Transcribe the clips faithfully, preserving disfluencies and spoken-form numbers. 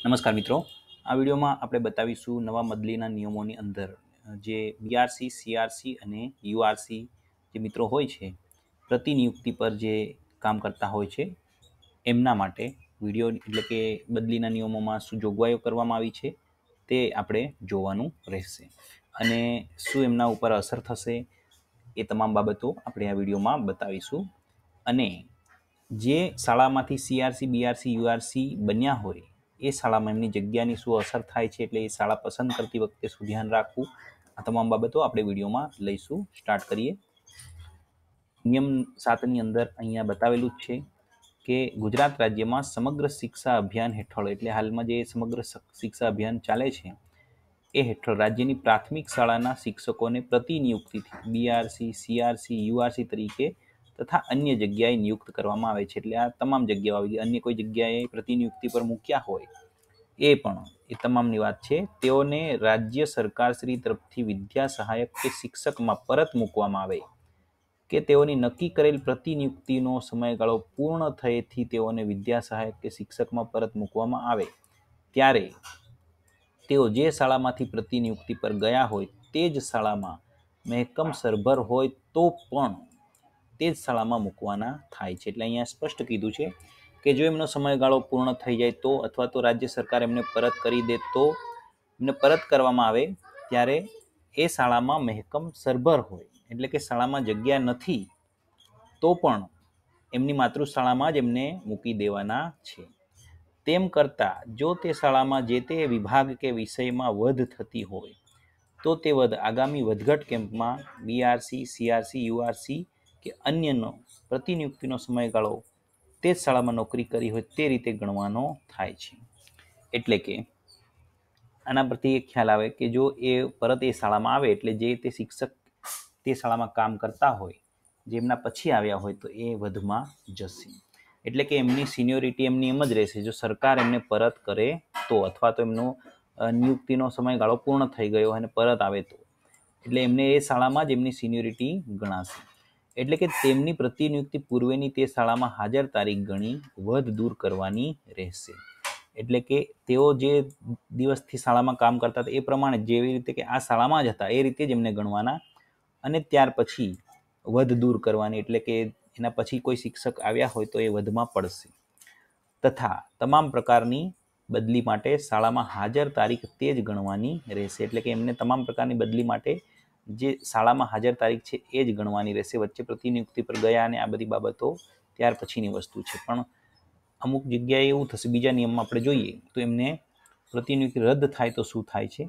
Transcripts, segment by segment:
નમસ્કાર મિત્રો, આ વિડીયોમાં આપણે બતાવીશું નવા બદલીના નિયમોની અંદર જે બીઆરસી, સીઆરસી અને યુઆરસી જે મિત્રો હોય છે પ્રતિનિયુક્તિ પર જે કામ કરતા હોય છે એમના માટે વિડીયો એટલે કે બદલીના નિયમોમાં શું જોગવાઈઓ કરવામાં આવી છે તે આપણે જોવાનું રહેશે અને શું એમના ઉપર અસર થશે એ તમામ બાબતો આપણે આ વિડીયોમાં બતાવીશું। અને જે શાળામાંથી સીઆરસી, બીઆરસી, યુઆરસી બન્યા હોય એ શાળામાં એમની જગ્યાની શું અસર થાય છે, એટલે એ શાળા પસંદ કરતી વખતે શું ધ્યાન રાખવું, આ તમામ બાબતો આપણે વિડીયોમાં લઈશું। સ્ટાર્ટ કરીએ। નિયમ સાતની અંદર અહીંયા બતાવેલું જ છે કે ગુજરાત રાજ્યમાં સમગ્ર શિક્ષા અભિયાન હેઠળ, એટલે હાલમાં જે સમગ્ર શિક્ષા અભિયાન ચાલે છે એ હેઠળ રાજ્યની પ્રાથમિક શાળાના શિક્ષકોને પ્રતિનિયુક્તિથી બીઆરસી, સીઆરસી, યુઆરસી તરીકે તથા અન્ય જગ્યાએ નિયુક્ત કરવામાં આવે છે। એટલે આ તમામ જગ્યાઓ આવી ગઈ, અન્ય કોઈ જગ્યાએ પ્રતિનિયુક્તિ પર મૂક્યા હોય એ પણ એ તમામની વાત છે। તેઓને રાજ્ય સરકારશ્રી તરફથી વિદ્યા સહાયક કે શિક્ષકમાં પરત મૂકવામાં આવે કે તેઓની નક્કી કરેલ પ્રતિનિયુક્તિનો સમયગાળો પૂર્ણ થયેથી તેઓને વિદ્યા સહાયક કે શિક્ષકમાં પરત મૂકવામાં આવે ત્યારે તેઓ જે શાળામાંથી પ્રતિનિયુક્તિ પર ગયા હોય તે જ શાળામાં મહેકમ સરભર હોય તો પણ તે જ શાળામાં મૂકવાના થાય છે। એટલે અહીંયા સ્પષ્ટ કીધું છે કે જો એમનો સમયગાળો પૂર્ણ થઈ જાય તો અથવા તો રાજ્ય સરકાર એમને પરત કરી દે તો એમને પરત કરવામાં આવે ત્યારે એ શાળામાં મહેકમ સરભર હોય, એટલે કે શાળામાં જગ્યા નથી તો પણ એમની માતૃશાળામાં જ એમને મૂકી દેવાના છે। તેમ કરતાં જો તે શાળામાં જે તે વિભાગ કે વિષયમાં વધ થતી હોય તો તે વધ આગામી વધઘટ કેમ્પમાં બીઆરસી, સીઆરસી, યુઆરસી કે અન્યનો પ્રતિનિયુક્તિનો સમયગાળો તે જ શાળામાં નોકરી કરી હોય તે રીતે ગણવાનો થાય છે। એટલે કે આના પરથી એક ખ્યાલ આવે કે જો એ પરત એ શાળામાં આવે એટલે જે તે શિક્ષક તે શાળામાં કામ કરતા હોય જેમના પછી આવ્યા હોય તો એ વધમાં જશે, એટલે કે એમની સિનિયોરિટી એમની એમ જ રહેશે જો સરકાર એમને પરત કરે તો, અથવા તો એમનો નિયુક્તિનો સમયગાળો પૂર્ણ થઈ ગયો અને પરત આવે તો, એટલે એમને એ શાળામાં જ એમની સિનિયોરિટી ગણાશે। એટલે કે તેમની પ્રતિનિયુક્તિ પૂર્વેની તે શાળામાં હાજર તારીખ ગણી વધ દૂર કરવાની રહેશે। એટલે કે તેઓ જે દિવસથી શાળામાં કામ કરતા હતા એ પ્રમાણે જેવી રીતે કે આ શાળામાં જ હતા એ રીતે જ એમને ગણવાના અને ત્યાર પછી વધ દૂર કરવાની, એટલે કે એના પછી કોઈ શિક્ષક આવ્યા હોય તો એ વધમાં પડશે। તથા તમામ પ્રકારની બદલી માટે શાળામાં હાજર તારીખ તે જ ગણવાની રહેશે, એટલે કે એમને તમામ પ્રકારની બદલી માટે જે શાળામાં હાજર તારીખ છે એ જ ગણવાની રહેશે। વચ્ચે પ્રતિનિયુક્તિ પર ગયા અને આ બધી બાબતો ત્યાર પછીની વસ્તુ છે, પણ અમુક જગ્યાએ એવું થશે, બીજા નિયમમાં આપણે જોઈએ તો એમને પ્રતિનિયુક્તિ રદ થાય તો શું થાય છે।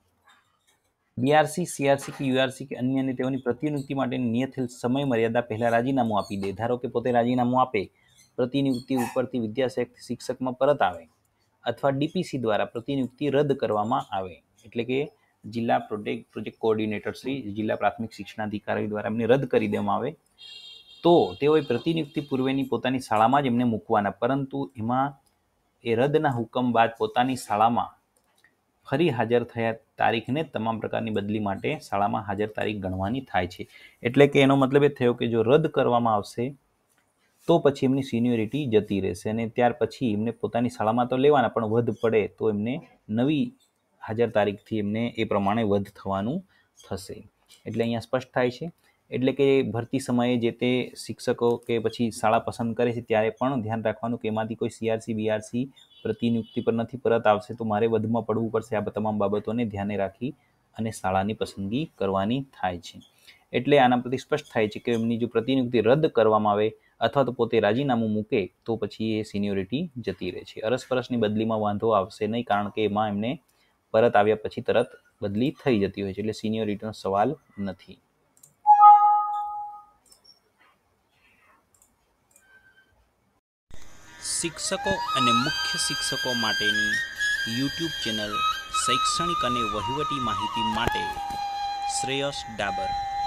બીઆરસી, સીઆરસી કે યુઆરસી કે અન્યને તેઓની પ્રતિનિયુક્તિ માટેની નિયત સમય મર્યાદા પહેલાં રાજીનામું આપી દે। ધારો કે પોતે રાજીનામું આપે, પ્રતિનિયુક્તિ ઉપરથી વિદ્યાસહાયક શિક્ષકમાં પરત આવે અથવા ડીપીસી દ્વારા પ્રતિનિયુક્તિ રદ કરવામાં આવે, એટલે કે જિલ્લા પ્રોજેક્ટ પ્રોજેક્ટ કોઓર્ડિનેટર શ્રી, જિલ્લા પ્રાથમિક શિક્ષણાધિકારી દ્વારા એમને રદ કરી દેવામાં આવે તો તેઓએ પ્રતિનિયુક્તિ પૂર્વેની પોતાની શાળામાં જ એમને મૂકવાના, પરંતુ એમાં એ રદના હુકમ બાદ પોતાની શાળામાં ફરી હાજર થયા તારીખને તમામ પ્રકારની બદલી માટે શાળામાં હાજર તારીખ ગણવાની થાય છે। એટલે કે એનો મતલબ એ થયો કે જો રદ કરવામાં આવશે તો પછી એમની સિનિયોરિટી જતી રહેશે અને ત્યાર પછી એમને પોતાની શાળામાં તો લેવાના પણ વધ પડે તો એમને નવી હાજર તારીખથી એમને એ પ્રમાણે વધ થવાનું થશે। એટલે અહીંયા સ્પષ્ટ થાય છે, એટલે કે ભરતી સમયે જે તે શિક્ષકો કે પછી શાળા પસંદ કરે છે ત્યારે પણ ધ્યાન રાખવાનું કે એમાંથી કોઈ સીઆરસી, બીઆરસી પ્રતિનિયુક્તિ પર નથી પરત આવશે તો મારે વધમાં પડવું પડશે। આ તમામ બાબતોને ધ્યાને રાખી અને શાળાની પસંદગી કરવાની થાય છે। એટલે આના પરથી સ્પષ્ટ થાય છે કે એમની જો પ્રતિનિયુક્તિ રદ કરવામાં આવે અથવા તો પોતે રાજીનામું મૂકે તો પછી એ સિનિયોરિટી જતી રહે છે। અરસપરસની બદલીમાં વાંધો આવશે નહીં, કારણ કે એમાં એમને પરત આવ્યા પછી તરત બદલી થઈ જતી હોય છે, એટલે સિનિયોરિટીનો સવાલ નથી। શિક્ષકો અને મુખ્ય શિક્ષકો માટેની યુટ્યુબ ચેનલ શૈક્ષણિક અને વહીવટી માહિતી માટે શ્રેયસ ડાબર